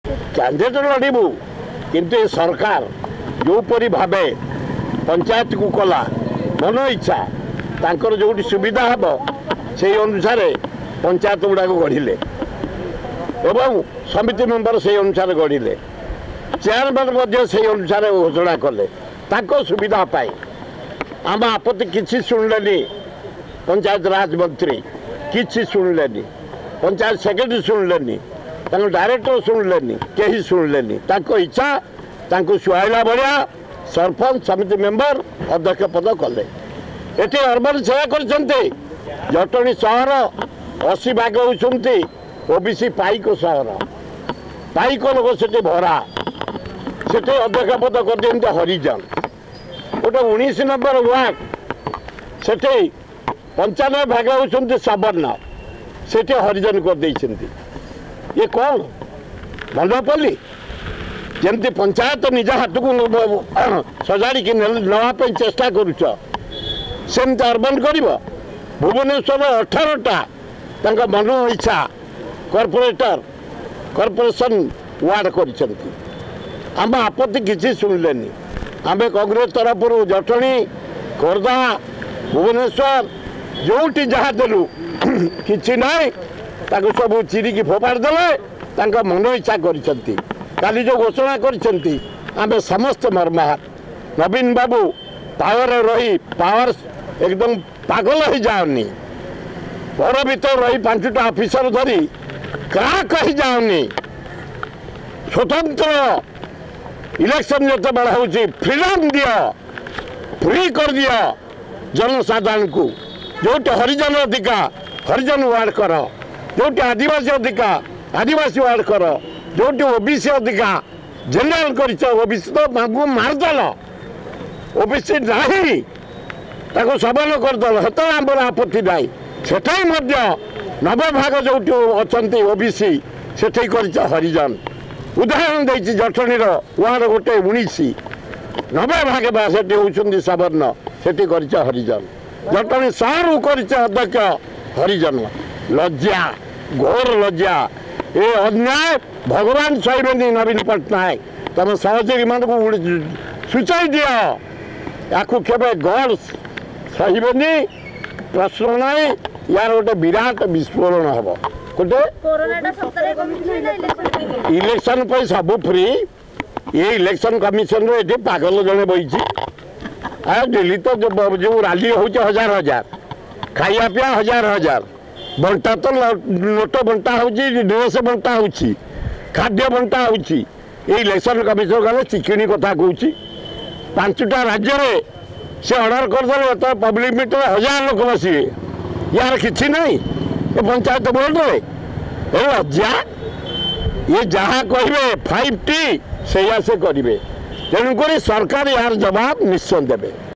Candidate laddoo किंतु ये सरकार जोपरी भावे पंचायत को कला मन इच्छा तांकर जो सुविधा हम से अनुसार पंचायत गुड़ाक गढ़िले एवं समिति मेंबर से अनुसार गढ़िले चेयरमैन से अनुसार घोषणा कले सुविधा पाई आम आपत्ति किसी शुणिले पंचायत राज मंत्री किसी शुणिले पंचायत सेक्रेटरी शुणिले डायरेक्टर शुणिले कहीं शुणिले इच्छा सुहाइला भाया सरपंच समिति मेंबर अध्यक्ष पद कले ये अर्बन सेवा कर जटणी सहर 80 भाग होती ओबीसी पाइक सहर पाइक लोक से भरा से अध्यक्ष पद कर हरिजन गोटे 19 नंबर वार्ड से 95 भाग होती सवर्ण से हरिजन कर ये कौन मनोपल्ली जमती पंचायत निज हाथ को सजाड़ी नापी चेष्टा करमती अर्बन कर भुवनेश्वर 18टा मन इच्छा कॉर्पोरेशन वार्ड कर आम आपत्ति किसी शुणिले आम कांग्रेस तरफ जटणी खोर्धा भुवनेश्वर जो जहाँ देलु कि सब चिरिकी फोपाड़ देले मन इच्छा काली जो घोषणा कर समस्त मर्माहत नवीन बाबू पावर रही पावर एकदम पागल हो जाओनी घर भीतर रही 5टा ऑफिसर धरी क्या कही जाओनी स्वतंत्र इलेक्शन जो बड़ा हो फ्रीडम दियो फ्री कर दियो जनसाधारण को जो हरिजन अधिकार हरिजन वार्ड कर जो आदिवासी अधिकार आदिवासी वार्ड कर जो ओबीसी अधिकार जनरल कर ओबीसी तो मारदेल ओबीसी नहीं सबल करदेल हेत आम आपत्ति ना से 90 भाग जो अच्छा ओबीसी से कर हरिजन उदाहरण दे जटणी वार्ड गोटे 19 90 भाग से होती सवर्ण से कर हरिजन जटणी सहर कर अध्यक्ष हरिजन लज्जा घोर लज्जा ये अन्याय भगवान सहबे नवीन पट्टनायक तुम सहयोगी मान सूचाई दि या केवे गड सहबे प्रश्न ना यार गोटे विराट विस्फोरण हम गोटे इलेक्शन पर सब फ्री ये इलेक्शन कमिशन ये पागल जड़े बही डेली तो जो रैली हो 1000 खाया पिया 1000 बंटा तो नोट बंटा हो ड्रेस बंटा हो खाद्य बंटा हो इलेक्शन कमिशन गले चिकिणी कथा कहूँ 5टा राज्य में से अर्डर करदे तो पब्लिक मीटर 1000 लोक बसवे यार किसी नहीं ये पंचायत बोर्ड में लज्जा ये जहाँ कहे 5T से करेंगे तेणुक सरकार यार जवाब निश्चय देवे।